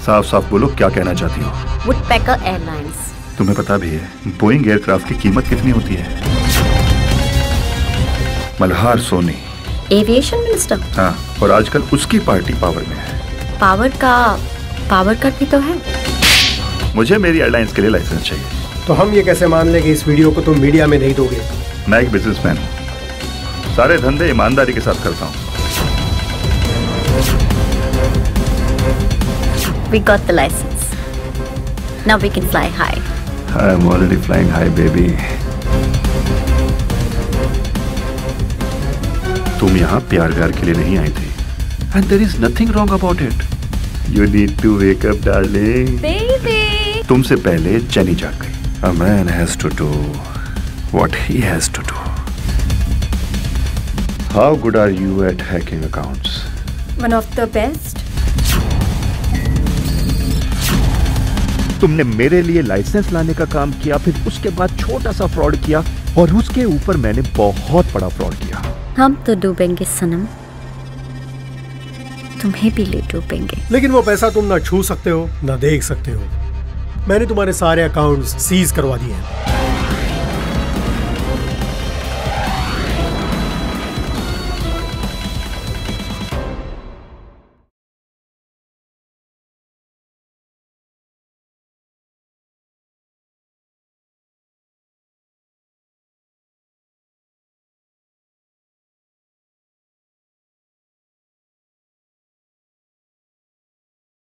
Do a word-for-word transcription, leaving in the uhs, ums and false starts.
साफ साफ बोलो क्या कहना चाहती हो? Woodpecker airlines. तुम्हें पता भी है बोइंग एयरक्राफ्ट की कीमत कितनी होती है? Malhar Soni aviation minister. हाँ, और आजकल उसकी पार्टी पावर में है। पावर का पावर कट भी तो है। मुझे मेरी एयरलाइंस के लिए लाइसेंस चाहिए। तो हम ये कैसे मान लें कि इस वीडियो को तुम मीडिया में नहीं दोगे? मैं एक बिजनेसमैन हूँ, सारे धंधे ईमानदारी के साथ करता हूँ। We got the license. Now we can fly high. I'm already flying high, baby. तुम यहाँ प्यार व्यार के लिए नहीं आई थी, and there is nothing wrong about it. You need to wake up, darling. Baby. तुमसे पहले जेनी जाग गई. A man has to do what he has to do. How good are you at hacking accounts? One of the best. तुमने मेरे लिए licence लाने का काम किया, फिर उसके बाद छोटा सा फ्रॉड किया, और उसके ऊपर मैंने बहुत बड़ा फ्रॉड किया। हम तो डूबेंगे सनम, तुम्हें भी ले डूबेंगे। लेकिन वो पैसा तुम ना छू सकते हो ना देख सकते हो। मैंने तुम्हारे सारे अकाउंट्स सीज करवा दिए हैं।